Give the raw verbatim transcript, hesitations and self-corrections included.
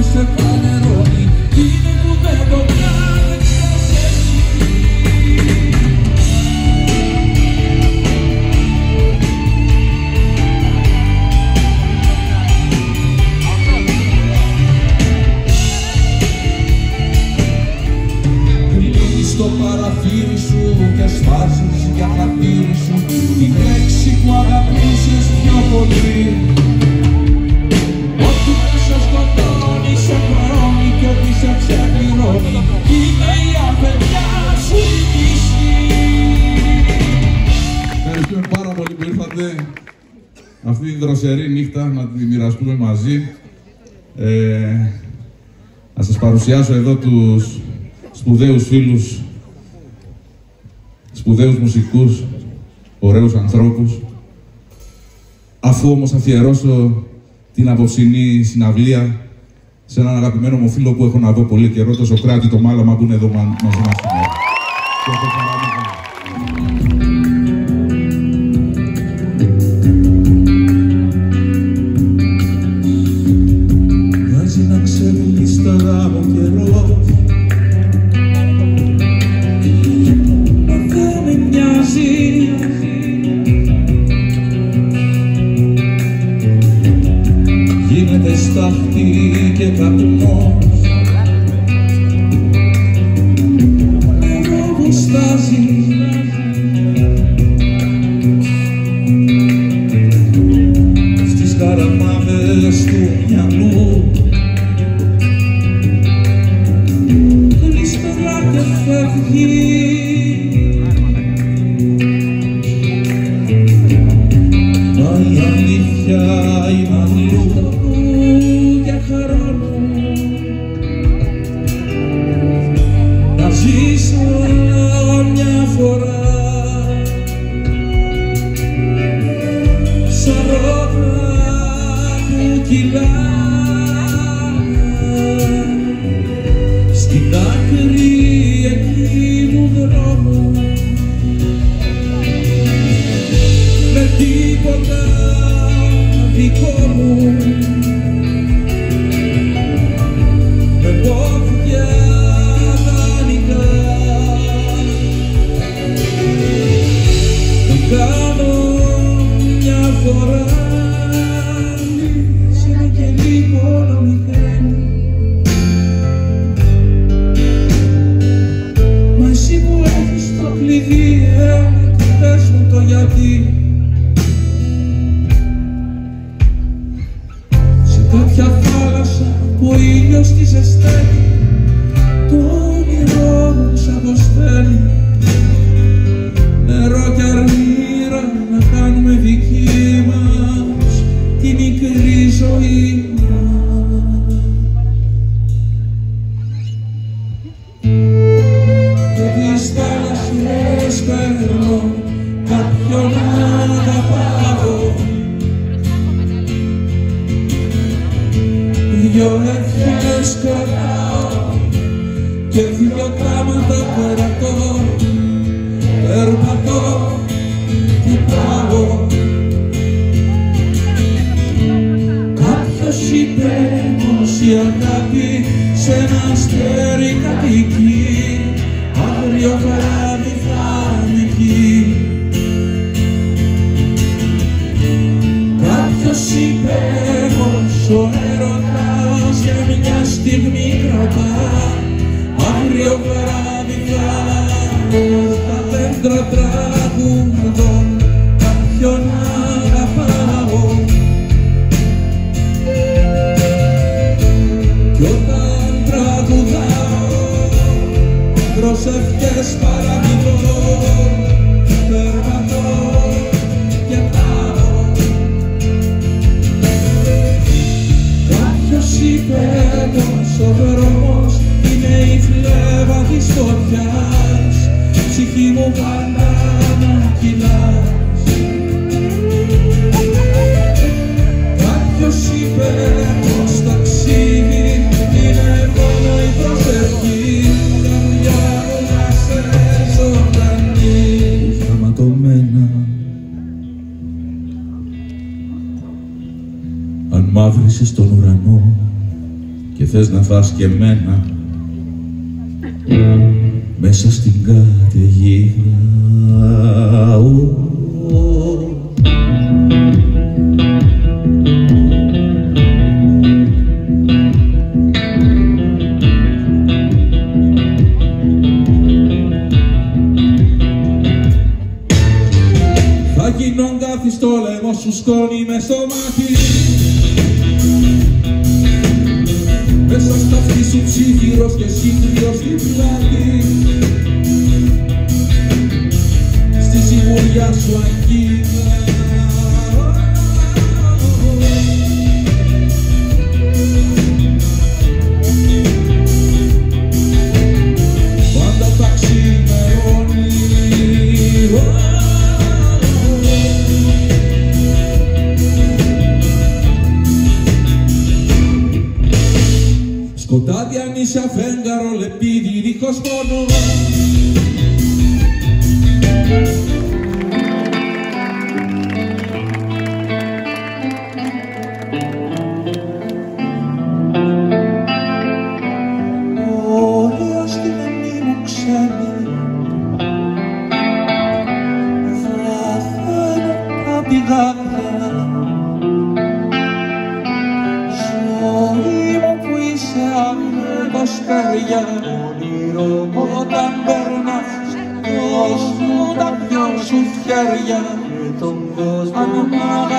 σε φανερώνει, είναι που δεν το κάνεις στο παραθύρι σου και σπάζεις για χατήρι σου τη λέξη που αγαπήσεις πιο πολύ. Ό,τι μέσα σκοτώνει σε χρόνει και ό,τι σε ξεπληρώνει είναι η αφεντιά σου η μισή. Ευχαριστούμε πάρα πολύ που ήρθατε αυτή τη δροσερή νύχτα να τη μοιραστούμε μαζί. Ε, να σας παρουσιάσω εδώ τους σπουδαίους φίλους, σπουδαίους μουσικούς, ωραίους ανθρώπους. Αφού όμως αφιερώσω την απόψινή συναυλία σε έναν αγαπημένο μου φίλο που έχω να δω πολύ καιρό, το Σοκράτη, το Μάλαμα, που είναι εδώ μαζί μας σήμερα. Μοιάζει να ξεφλίσταρα ο καιρός, γίνεται στάχτη και καπνός, νερό που στάζει στις καραμάδες του μυαλού, γλιστρά και φεύγει. Η αλήθεια είναι αλλού και χαρώνω να ζήσω μια φορά σαν ρόδα που κυλά στην άκρη εκεί του δρόμου με τίποτα δικό μου, με πόδια δανεικά να κάνω μια φορά σε ένα κελί μόνο μικραίνει. Μα εσύ που έχεις το κλειδί, ε, πες μου το γιατί. Κάποια θάλασσα που ο ήλιος τη ζεσταίνει, το όνειρό μου σαν το στέλνει, νερό κι αρνήρα να κάνουμε δική μας τη μικρή ζωή μας. Και τις θάλασσες παίρνω κάποιον αγαπάω, δυο ευχές κρατάω και δυο γράμματα περατώ, περπατώ και πάω. Κάποιος είπε πως η αγάπη σε ένα αστέρι κατοικεί, αύριο βράδυ θα είναι εκεί. Κάποιος είπε πως ο έρωτας για μια στιγμή κρατά, αύριο βράδυ θα τα δέντρα τραγουδώ κάποιον αγαπάω. Κι όταν τραγουδάω προσευχές παραμιλώ, περπατώ και πάω. Κάποιος είπε πως ο δρόμος είναι η φλέβα της φωτιάς, ψυχή μου πάντα να κυλάς. Κάποιος είπε πως ταξίδι είναι μόνο η προσευχή, καρδιά μου να σε ζωντανή. Σταματωμένα αν μαύρισες τον ουρανό και θες να φας και εμένα μέσα στην καταιγίδα. Θα γίνω καθιστό λαιμό σου σκόνη μες στο μάτι, μέσα στα αυτή σου ψύχυρος και σύγκριος στην πλάτη, στη σιγουριά σου αγγίδα. Πάντα τα ξημερώνει, σκοτάδι ανήσια φέγγαρο λεπίδι δίχως πόνο. Ο ήλιος στη μενή μου ξένη, θα θέλω τα πηγάδια. Ζωή μου που είσαι άγνωτος καρδιά, όνειρο όταν περνάς δώσ' μου τα δυο σου χέρια, αν μ'